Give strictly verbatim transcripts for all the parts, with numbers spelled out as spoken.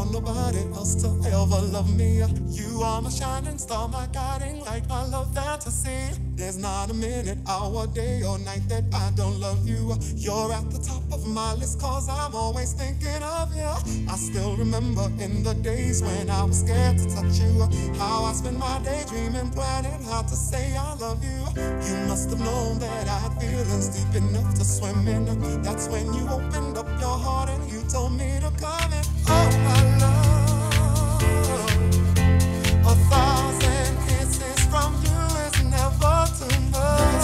want nobody else to ever love me. You are my shining star, my guiding light, my love fantasy. There's not a minute, hour, day or night that I don't love you. You're at the top of my list cause I'm always thinking of you. I still remember in the days when I was scared to touch you, how I spent my day dreaming, planning how to say I love you. You must have known that I had feelings deep enough to swim in. That's when you opened up your heart and you told me to come in. Oh my love, a thousand kisses from you is never too much.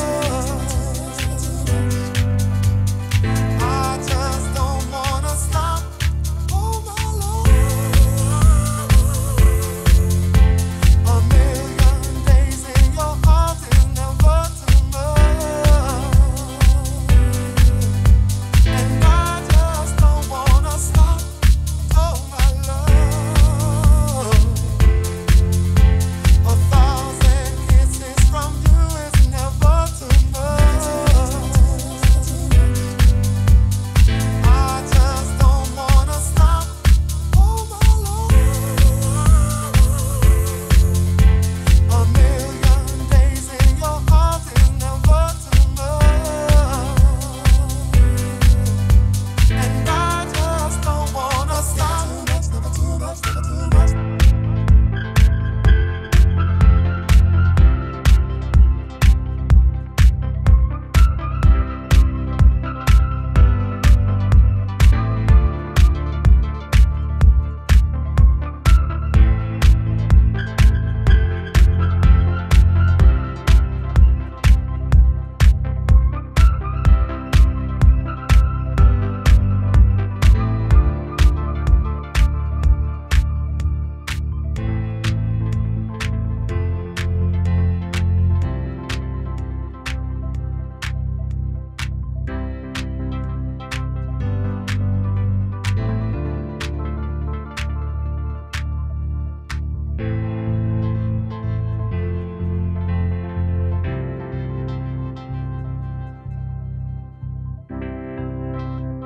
I just don't wanna stop. Oh my love, a million days in your arms is never too much. And I just don't wanna stop. Oh my love, a thousand kisses from you is never too much. I just don't wanna stop. Oh my love, a million days in your arms is never too much. And I just don't wanna stop. Never too much, never too much.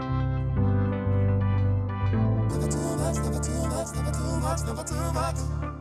Never too much, never too much, never too much, never too much.